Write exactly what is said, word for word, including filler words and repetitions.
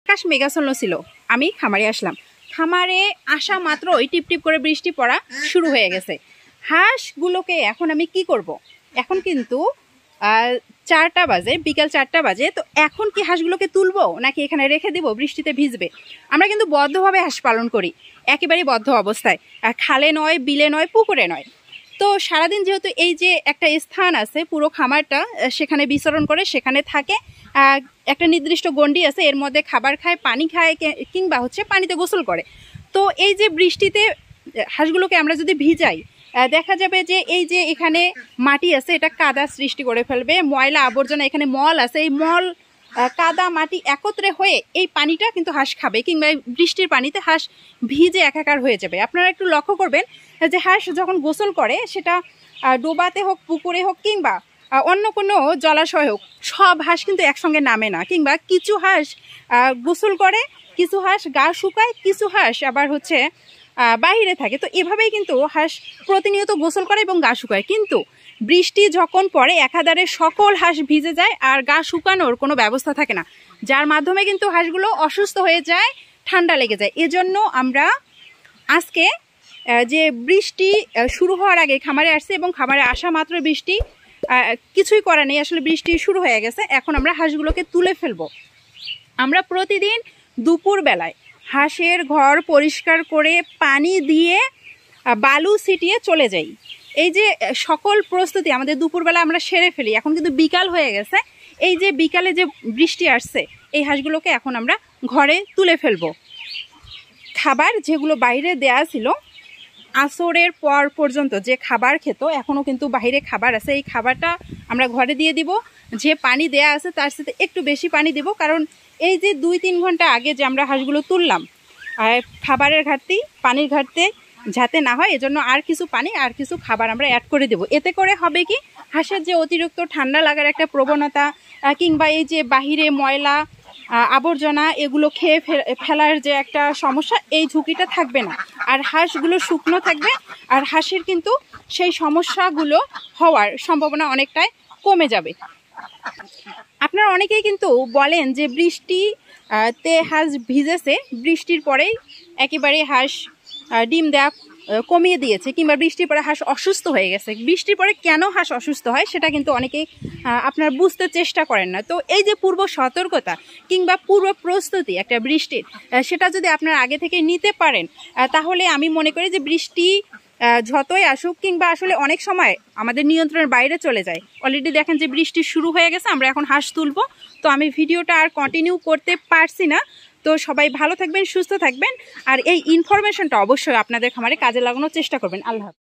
আকাশ মেঘাচ্ছন্ন ছিল। আমি খামারে আসলাম। খামারে আসা মাত্র ওই টিপ টিপ করে বৃষ্টি পড়া শুরু হয়ে গেছে। হাঁসগুলোকে এখন আমি কি করব? এখন কিন্তু চারটা বাজে, বিকাল চারটা বাজে। তো এখন কি হাঁসগুলোকে তুলবো নাকি এখানে রেখে দিব বৃষ্টিতে ভিজবে? আমরা কিন্তু বদ্ধভাবে হাঁস পালন করি, একেবারেই বদ্ধ অবস্থায়। খালে নয়, বিলে নয়, পুকুরে নয়। তো সারাদিন যেহেতু এই যে একটা স্থান আছে, পুরো খামারটা সেখানে বিচরণ করে, সেখানে থাকে, একটা নির্দিষ্ট গণ্ডি আছে, এর মধ্যে খাবার খায়, পানি খায়, কিংবা হচ্ছে পানিতে গোসল করে। তো এই যে বৃষ্টিতে হাঁসগুলোকে আমরা যদি ভিজাই, দেখা যাবে যে এই যে এখানে মাটি আছে, এটা কাদা সৃষ্টি করে ফেলবে, ময়লা আবর্জনা, এখানে মল আছে, এই মল কাদা মাটি একত্রে হয়ে এই পানিটা কিন্তু হাঁস খাবে, কিংবা বৃষ্টির পানিতে হাঁস ভিজে একাকার হয়ে যাবে। আপনারা একটু লক্ষ্য করবেন যে হাঁস যখন গোসল করে, সেটা ডোবাতে হোক, পুকুরে হোক, কিংবা অন্য কোনো জলাশয় হোক, সব হাঁস কিন্তু একসঙ্গে নামে না। কিংবা কিছু হাঁস গোসল করে, কিছু হাঁস গা শুকায়, কিছু হাঁস আবার হচ্ছে বাহিরে থাকে। তো এভাবেই কিন্তু হাঁস প্রতিনিয়ত গোসল করে এবং গা শুকায়। কিন্তু বৃষ্টি যখন পড়ে, একাধারে সকল হাঁস ভিজে যায়, আর গা শুকানোর কোনো ব্যবস্থা থাকে না, যার মাধ্যমে কিন্তু হাঁসগুলো অসুস্থ হয়ে যায়, ঠান্ডা লেগে যায়। এজন্য আমরা আজকে যে বৃষ্টি শুরু হওয়ার আগে খামারে আসছে, এবং খামারে আসা মাত্র বৃষ্টি, কিছুই করা নেই, আসলে বৃষ্টি শুরু হয়ে গেছে। এখন আমরা হাঁসগুলোকে তুলে ফেলবো। আমরা প্রতিদিন দুপুর বেলায় হাঁসের ঘর পরিষ্কার করে পানি দিয়ে বালু ছিটিয়ে চলে যাই। এই যে সকল প্রস্তুতি আমাদের দুপুরবেলা আমরা সেরে ফেলি। এখন কিন্তু বিকাল হয়ে গেছে। এই যে বিকালে যে বৃষ্টি আসছে, এই হাঁসগুলোকে এখন আমরা ঘরে তুলে ফেলবো। খাবার যেগুলো বাইরে দেয়া ছিল, আসরের পর পর্যন্ত যে খাবার খেত, এখনও কিন্তু বাইরে খাবার আছে, এই খাবারটা আমরা ঘরে দিয়ে দিব। যে পানি দেয়া আছে তার সাথে একটু বেশি পানি দিব, কারণ এই যে দুই তিন ঘন্টা আগে যে আমরা হাঁসগুলো তুললাম, আর খাবারের ঘাটতি, পানির ঘাটতি যাতে না হয়, এজন্য আর কিছু পানি আর কিছু খাবার আমরা অ্যাড করে দেব। এতে করে হবে কি, হাঁসের যে অতিরিক্ত ঠান্ডা লাগার একটা প্রবণতা, কিংবা এই যে বাহিরে ময়লা আবর্জনা এগুলো খেয়ে ফেলার যে একটা সমস্যা, এই ঝুঁকিটা থাকবে না। আর হাঁসগুলো শুকনো থাকবে, আর হাঁসের কিন্তু সেই সমস্যাগুলো হওয়ার সম্ভাবনা অনেকটাই কমে যাবে। আপনারা অনেকেই কিন্তু বলেন যে বৃষ্টিতে হাঁস ভিজেছে, বৃষ্টির পরেই একেবারে হাঁস ডিম দেয়া কমিয়ে দিয়েছে, কিংবা বৃষ্টির পরে হাঁস অসুস্থ হয়ে গেছে। বৃষ্টির পরে কেন হাঁস অসুস্থ হয় সেটা কিন্তু অনেকেই আপনার বুঝতে চেষ্টা করেন না। তো এই যে পূর্ব সতর্কতা কিংবা পূর্ব প্রস্তুতি একটা বৃষ্টির, সেটা যদি আপনারা আগে থেকে নিতে পারেন, তাহলে আমি মনে করি যে বৃষ্টি যতই আসুক, কিংবা আসলে অনেক সময় আমাদের নিয়ন্ত্রণের বাইরে চলে যায়। অলরেডি দেখেন যে বৃষ্টি শুরু হয়ে গেছে, আমরা এখন হাঁস তুলবো। তো আমি ভিডিওটা আর কন্টিনিউ করতে পারছি না। তো সবাই ভালো থাকবেন, সুস্থ থাকবেন, আর এই ইনফরমেশনটা অবশ্যই আপনাদের খামারে কাজে লাগানোর চেষ্টা করবেন। আল্লাহ হাফেজ।